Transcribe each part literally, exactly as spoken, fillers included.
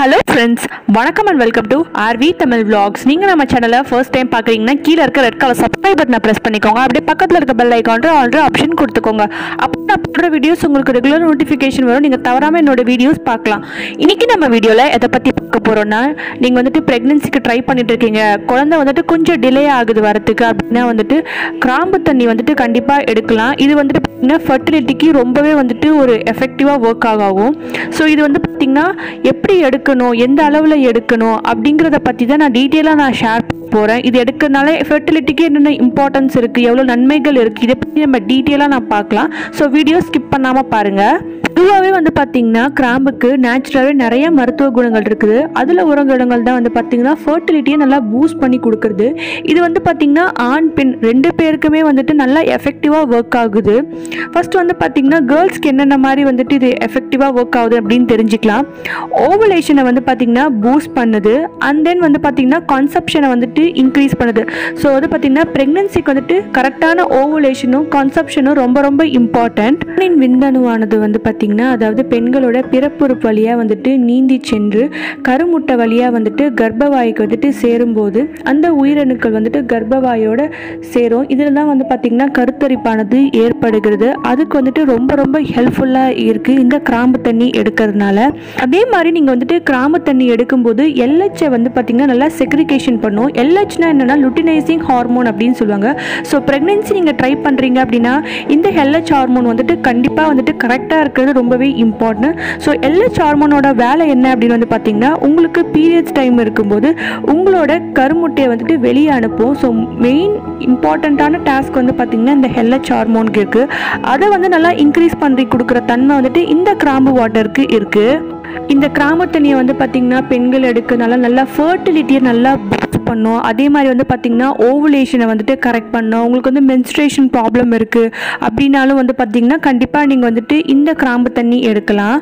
Hello friends, வணக்கம் and welcome to R V Tamil Vlogs. நீங்க நம்ம சேனலை first time பார்க்கறீங்கன்னா கீழ இருக்க ரெட் கலர் subscribe பட்டனை press பண்ணிக்கோங்க. அப்படியே பக்கத்துல இருக்க bell icon-ல ஆல் ஆப்ஷன் கொடுத்துக்கோங்க. அப்போ நான் போடுற வீடியோஸ் உங்களுக்கு ரெகுலர் நோட்டிஃபிகேஷன் வரும். நீங்க தவறாம என்னோட வீடியோஸ் பார்க்கலாம். இன்னைக்கு நம்ம வீடியோல எதை பத்தி பார்க்க போறோம்னா, நீங்க வந்துட்டு பிரெக்னன்சிக்கு ட்ரை பண்ணிட்டு இருக்கீங்க, குழந்தை வந்துட்டு கொஞ்சம் டிலே ஆகுது வரதுக்கு அப்படின்னா வந்துட்டு கிராம்பு தண்ணி வந்துட்டு கண்டிப்பா எடுக்கலாம். இது வந்துட்டு பார்த்தீங்கன்னா ஃபர்டிலிட்டிக்கு ரொம்பவே வந்துட்டு ஒரு எஃபெக்டிவா ஒர்க் ஆகும். ஸோ இது வந்து பார்த்தீங்கன்னா எப்படி எடுக்கணும், எந்த அளவில் எடுக்கணும் அப்படிங்கிறத பற்றி தான் நான் டீட்டெயிலாக நான் ஷேர் போகிறேன். இது எடுக்கிறதுனால ஃபெர்டிலிட்டிக்கு என்னென்ன இம்பார்ட்டன்ஸ் இருக்குது, எவ்வளோ நன்மைகள் இருக்குது, இதை பற்றி நம்ம டீட்டெயிலாக நான் பார்க்கலாம். ஸோ வீடியோ ஸ்கிப் பண்ணாமல் பாருங்கள். பொதுவாகவே வந்து பார்த்திங்கன்னா கிராம்புக்கு நேச்சுரலாகவே நிறைய மருத்துவ குணங்கள் இருக்குது. அதில் ஒரு குணங்கள் தான் வந்து பார்த்திங்கன்னா ஃபர்டிலிட்டியை நல்லா பூஸ்ட் பண்ணி கொடுக்குறது. இது வந்து பார்த்திங்கன்னா ஆண் பெண் ரெண்டு பேருக்குமே வந்துட்டு நல்லா எஃபெக்டிவாக ஒர்க் ஆகுது. ஃபர்ஸ்ட் வந்து பார்த்திங்கன்னா கேர்ள்ஸ்க்கு என்னென்ன மாதிரி வந்துட்டு இது எஃபெக்டிவாக ஒர்க் ஆகுது அப்படின்னு தெரிஞ்சுக்கலாம். ஓவலேஷனை வந்து பார்த்திங்கன்னா பூஸ்ட் பண்ணுது. அண்ட் தென் வந்து பார்த்திங்கன்னா கான்செப்ஷனை வந்துட்டு இன்க்ரீஸ் பண்ணுது. ஸோ வந்து பார்த்திங்கன்னா ப்ரெக்னன்சிக்கு வந்துட்டு கரெக்டான ஓவலேஷனும் கான்செப்ஷனும் ரொம்ப ரொம்ப இம்பார்ட்டண்ட். விந்தணுவானது வந்து பார்த்திங்கன்னா அதாவது பெண்களோட பிறப்புறுப்பு வழியாக வந்துட்டு நீந்தி சென்று கருமுட்டை வழியாக வந்துட்டு கர்ப்பவாய்க்கு வந்துட்டு சேரும்போது அந்த உயிரணுக்கள் வந்துட்டு கர்ப்பவாயோட சேரும். இதில் தான் வந்து பார்த்திங்கன்னா கருத்தரிப்பானது ஏற்படுகிறது. அதுக்கு வந்துட்டு ரொம்ப ரொம்ப ஹெல்ப்ஃபுல்லாக இருக்குது இந்த கிராம்பு தண்ணி எடுக்கிறதுனால. அதே மாதிரி நீங்கள் வந்துட்டு கிராம்பு தண்ணி எடுக்கும்போது எல்ஹெச்சை வந்து பார்த்திங்கன்னா நல்லா செக்ரிகேஷன் பண்ணும். எல்ஹெச்னா என்னென்னா லுட்டினைசிங் ஹார்மோன் அப்படின்னு சொல்லுவாங்க. ஸோ ப்ரெக்னென்சி நீங்கள் ட்ரை பண்ணுறீங்க அப்படின்னா இந்த எல்ஹெச் ஹார்மோன் வந்துட்டு கண்டிப்பாக வந்துட்டு கரெக்டாக இருக்கிறது ரொம்பவே இம்பார்ட்டன்ட். ஸோ எல்ஹெச் ஹார்மோனோட வேலை என்ன அப்படின்னு வந்து பார்த்தீங்கன்னா உங்களுக்கு பீரியட்ஸ் டைம் இருக்கும்போது உங்களோட கருமுட்டையை வந்துட்டு வெளியே அனுப்பும். ஸோ மெயின் இம்பார்ட்டண்ட்டான டாஸ்க் வந்து பார்த்தீங்கன்னா இந்த எல்ஹெச் ஹார்மோனுக்கு இருக்குது. அதை வந்து நல்லா இன்க்ரீஸ் பண்ணி கொடுக்குற தன்மை வந்துட்டு இந்த கிராம்பு வாட்டருக்கு இருக்குது. இந்த கிராம்பு தண்ணியை வந்து பார்த்திங்கன்னா பெண்கள் எடுக்கிறதுனால நல்லா ஃபர்டிலிட்டியை நல்லா பூஸ்ட் பண்ணும். அதே மாதிரி வந்து பார்த்திங்கன்னா ஓவுலேஷனை வந்துட்டு கரெக்ட் பண்ணும். உங்களுக்கு வந்து மென்ஸ்ட்ரேஷன் ப்ராப்ளம் இருக்குது அப்படின்னாலும் வந்து பார்த்திங்கன்னா கண்டிப்பாக நீங்கள் வந்துட்டு இந்த கிராம்பு தண்ணி எடுக்கலாம்.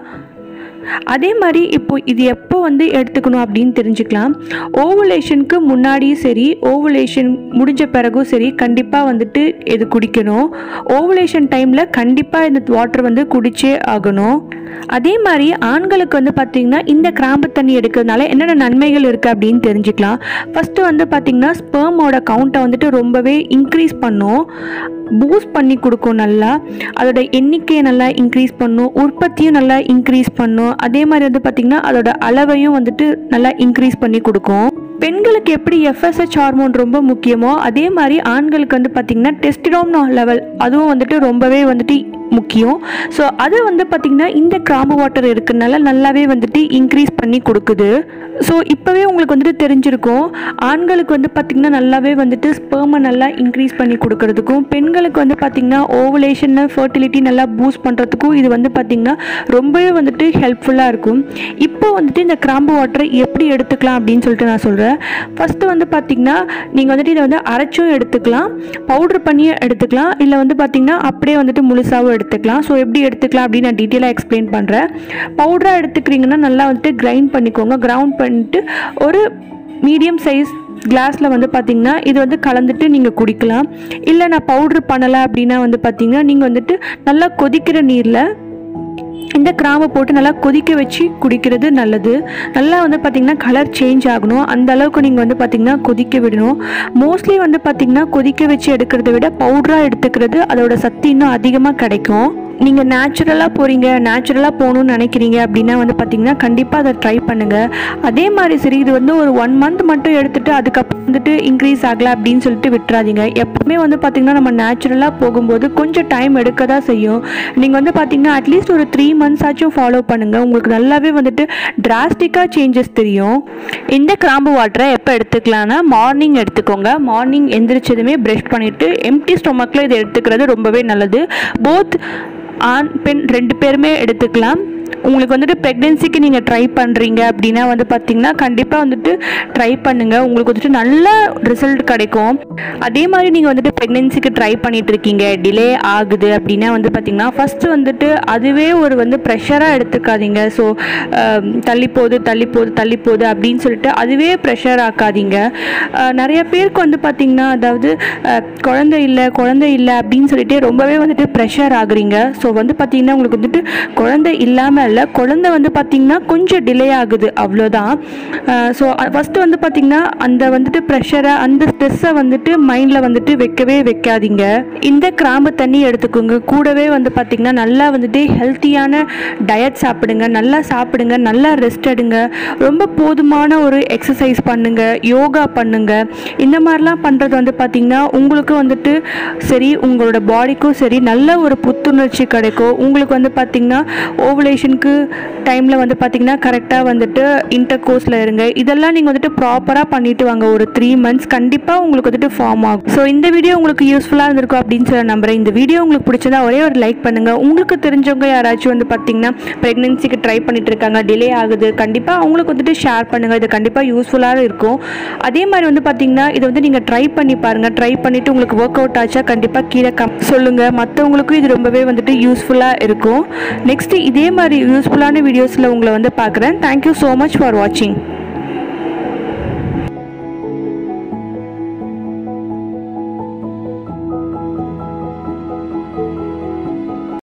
அதே மாதிரி இப்போ இது எப்போ வந்து எடுத்துக்கணும் அப்படின்னு தெரிஞ்சுக்கலாம். ஓவுலேஷனுக்கு முன்னாடியும் சரி ஓவுலேஷன் முடிஞ்ச பிறகும் சரி கண்டிப்பாக வந்துட்டு இது குடிக்கணும். ஓவுலேஷன் டைமில் கண்டிப்பாக இந்த வாட்டர் வந்து குடிச்சே ஆகணும். அதே மாதிரி ஆண்களுக்கு வந்து பார்த்திங்கன்னா இந்த கிராம்பு தண்ணி எடுக்கிறதுனால என்னென்ன நன்மைகள் இருக்குது அப்படின்னு தெரிஞ்சுக்கலாம். ஃபஸ்ட்டு வந்து பார்த்திங்கன்னா ஸ்பெர்மோட கவுண்ட்டை வந்துட்டு ரொம்பவே இன்க்ரீஸ் பண்ணும், பூஸ்ட் பண்ணி கொடுக்கும். நல்லா அதோட எண்ணிக்கையை நல்லா இன்க்ரீஸ் பண்ணும், உற்பத்தியும் நல்லா இன்க்ரீஸ் பண்ணும். அதே மாதிரி வந்து பார்த்திங்கன்னா அதோட அளவையும் வந்துட்டு நல்லா இன்க்ரீஸ் பண்ணி கொடுக்கும். பெண்களுக்கு எப்படி எஃப்எஸ்ஹெச் ஹார்மோன் ரொம்ப முக்கியமோ அதே மாதிரி ஆண்களுக்கு வந்து பார்த்திங்கன்னா டெஸ்டிரோன் லெவல் அதுவும் வந்துட்டு ரொம்பவே வந்துட்டு முக்கியம். ஸோ அது வந்து பார்த்திங்கன்னா இந்த கிராம்பு வாட்டர் இருக்கிறதுனால நல்லாவே வந்துட்டு இன்க்ரீஸ் பண்ணி கொடுக்குது. ஸோ இப்போவே உங்களுக்கு வந்துட்டு தெரிஞ்சிருக்கும் ஆண்களுக்கு வந்து பார்த்திங்கன்னா நல்லாவே வந்துட்டு ஸ்பெர்மை நல்லா இன்க்ரீஸ் பண்ணி கொடுக்கறதுக்கும் பெண்களுக்கு வந்து பார்த்திங்கன்னா ஓவலேஷன் ஃபர்டிலிட்டி நல்லா பூஸ்ட் பண்ணுறதுக்கும் இது வந்து பார்த்திங்கன்னா ரொம்பவே வந்துட்டு ஹெல்ப்ஃபுல்லாக இருக்கும். இப்போ வந்துட்டு இந்த கிராம்பு வாட்டரை எப்படி எடுத்துக்கலாம் அப்படின்னு சொல்லிட்டு நான் சொல்கிறேன். ஃபஸ்ட்டு வந்து பார்த்திங்கன்னா நீங்கள் வந்துட்டு இதை வந்து அரைச்சும் எடுத்துக்கலாம், பவுடர் பண்ணியும் எடுத்துக்கலாம், இல்லை வந்து பார்த்திங்கன்னா அப்படியே வந்துட்டு முழுசாகவும் எடுத்துக்கலாம். ஸோ எப்படி எடுத்துக்கலாம் அப்படின்னு நான் டீட்டெயிலாக எக்ஸ்பிளைன் பண்ணுறேன். பவுடராக எடுத்துக்கிறீங்கன்னா நல்லா வந்துட்டு கிரைண்ட் பண்ணிக்கோங்க. கிரவுண்ட் பண்ணிட்டு ஒரு மீடியம் சைஸ் கிளாஸில் வந்து பார்த்திங்கன்னா இது வந்து கலந்துட்டு நீங்கள் குடிக்கலாம். இல்லை நான் பவுட்ரு பண்ணலை அப்படின்னா வந்து பார்த்திங்கன்னா நீங்கள் வந்துட்டு நல்லா கொதிக்கிற நீரில் இந்த கிராம்பை போட்டு நல்லா கொதிக்க வச்சு குடிக்கிறது நல்லது. நல்லா வந்து பார்த்திங்கன்னா கலர் சேஞ்ச் ஆகணும், அந்த அளவுக்கு நீங்கள் வந்து பார்த்திங்கன்னா கொதிக்க விடணும். மோஸ்ட்லி வந்து பார்த்திங்கன்னா கொதிக்க வச்சு எடுக்கிறத விட பவுடராக எடுத்துக்கிறது அதோட சக்தி இன்னும் அதிகமாக கிடைக்கும். நீங்கள் நேச்சுரலாக போகிறீங்க, நேச்சுரலாக போகணுன்னு நினைக்கிறீங்க அப்படின்னா வந்து பார்த்திங்கன்னா கண்டிப்பாக அதை ட்ரை பண்ணுங்கள். அதே மாதிரி சரி இது வந்து ஒரு ஒன் மந்த் மட்டும் எடுத்துகிட்டு அதுக்கப்புறம் வந்துட்டு இன்க்ரீஸ் ஆகலை அப்படின்னு சொல்லிட்டு விட்டுறாதீங்க. எப்பவுமே வந்து பார்த்திங்கன்னா நம்ம நேச்சுரலாக போகும்போது கொஞ்சம் டைம் எடுக்க தான் செய்யும். நீங்கள் வந்து பார்த்திங்கன்னா அட்லீஸ்ட் ஒரு த்ரீ மந்த்ஸ் ஆச்சும் ஃபாலோ பண்ணுங்கள். உங்களுக்கு நல்லாவே வந்துட்டு டிராஸ்டிக்காக சேஞ்சஸ் தெரியும். இந்த கிராம்பு வாட்டரை எப்போ எடுத்துக்கலாம்னா மார்னிங் எடுத்துக்கோங்க. மார்னிங் எந்திரிச்சதுமே ப்ரஷ் பண்ணிவிட்டு எம்டி ஸ்டொமக்கில் இதை எடுத்துக்கிறது ரொம்பவே நல்லது. போத் ஆண் பெண் ரெண்டு பேருமே எடுத்துக்கலாம். உங்களுக்கு வந்துட்டு ப்ரெக்னென்சிக்கு நீங்கள் ட்ரை பண்ணுறீங்க அப்படின்னா வந்து பார்த்திங்கன்னா கண்டிப்பாக வந்துட்டு ட்ரை பண்ணுங்கள், உங்களுக்கு வந்துட்டு நல்ல ரிசல்ட் கிடைக்கும். அதே மாதிரி நீங்கள் வந்துட்டு ப்ரெக்னென்சிக்கு ட்ரை பண்ணிகிட்டு இருக்கீங்க, டிலே ஆகுது அப்படின்னா வந்து பார்த்திங்கன்னா ஃபஸ்ட்டு வந்துட்டு அதுவே ஒரு வந்து ப்ரெஷராக எடுத்துக்காதீங்க. ஸோ தள்ளி போகுது தள்ளி போகுது தள்ளி போகுது அப்படின்னு சொல்லிட்டு அதுவே ப்ரெஷர் ஆக்காதீங்க. நிறைய பேருக்கு வந்து பார்த்திங்கன்னா அதாவது குழந்தை இல்லை குழந்தை இல்லை அப்படின்னு சொல்லிட்டு ரொம்பவே வந்துட்டு ப்ரெஷர் ஆகுறீங்க. ஸோ வந்து பார்த்திங்கன்னா உங்களுக்கு வந்துட்டு குழந்தை இல்லாமல் ப்ராப்ளமே இல்லை. குழந்தை வந்து பார்த்திங்கன்னா கொஞ்சம் டிலே ஆகுது, அவ்வளோதான். ஸோ ஃபஸ்ட்டு வந்து பார்த்திங்கன்னா அந்த வந்துட்டு ப்ரெஷரை, அந்த ஸ்ட்ரெஸ்ஸை வந்துட்டு மைண்டில் வந்துட்டு வைக்கவே வைக்காதீங்க. இந்த கிராம்பு தண்ணி எடுத்துக்கோங்க. கூடவே வந்து பார்த்திங்கன்னா நல்லா வந்துட்டு ஹெல்த்தியான டயட் சாப்பிடுங்க, நல்லா சாப்பிடுங்க, நல்லா ரெஸ்ட் எடுங்க, ரொம்ப போதுமான ஒரு எக்ஸசைஸ் பண்ணுங்கள், யோகா பண்ணுங்கள். இந்த மாதிரிலாம் பண்ணுறது வந்து பார்த்திங்கன்னா உங்களுக்கு வந்துட்டு சரி, உங்களோட பாடிக்கும் சரி நல்ல ஒரு புத்துணர்ச்சி கிடைக்கும். உங்களுக்கு வந்து பார்த்திங்கன்னா ஓவுலேஷனுக்கு டைமில் வந்து பார்த்திங்கன்னா கரெக்டாக வந்துட்டு இன்டர் கோர்ஸில் இருங்க. இதெல்லாம் நீங்கள் வந்துட்டு ப்ராப்பராக பண்ணிட்டு வாங்க. ஒரு த்ரீ மந்த்ஸ் கண்டிப்பாக உங்களுக்கு வந்துட்டு ஃபார்ம் ஆகும். ஸோ இந்த வீடியோ உங்களுக்கு யூஸ்ஃபுல்லாக இருந்திருக்கும் அப்படின்னு சொல்லி நம்புகிறேன். இந்த வீடியோ உங்களுக்கு பிடிச்சதா ஒரே ஒரு லைக் பண்ணுங்கள். உங்களுக்கு தெரிஞ்சவங்க யாராச்சும் வந்து பார்த்திங்கன்னா ப்ரெக்னென்சிக்கு ட்ரை பண்ணிட்டு இருக்காங்க, டிலே ஆகுது, கண்டிப்பாக அவங்களுக்கு வந்துட்டு ஷேர் பண்ணுங்கள். இது கண்டிப்பாக யூஸ்ஃபுல்லாக இருக்கும். அதே மாதிரி வந்து பார்த்திங்கன்னா இதை வந்து நீங்கள் ட்ரை பண்ணி பாருங்கள். ட்ரை பண்ணிவிட்டு உங்களுக்கு ஒர்க் அவுட் ஆச்சா கண்டிப்பாக கீழே கம் சொல்லுங்கள். மற்றவங்களுக்கும் இது ரொம்பவே வந்துட்டு யூஸ்ஃபுல்லாக இருக்கும். நெக்ஸ்ட்டு இதே மாதிரி யூஸ்ஃபுல்லான வீடியோஸில் உங்களை வந்து பார்க்குறேன். தேங்க்யூ ஸோ மச் ஃபார் வாட்சிங்.